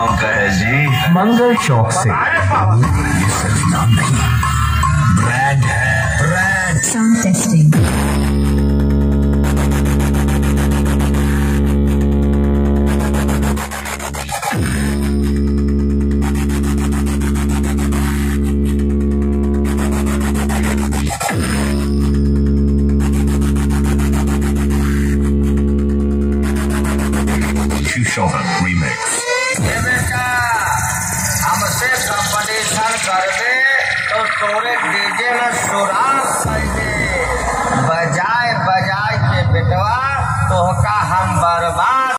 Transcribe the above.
गांव का है जी? मंगल चौक से। ये सिर्फ नाम नहीं, ब्रांड है, ब्रांड। Sound testing. Remix। हमसे कंपटीशन कर दे तो तोरे डीजे में सुराग कर दे, बजाए बजाए के बेटवा तोहका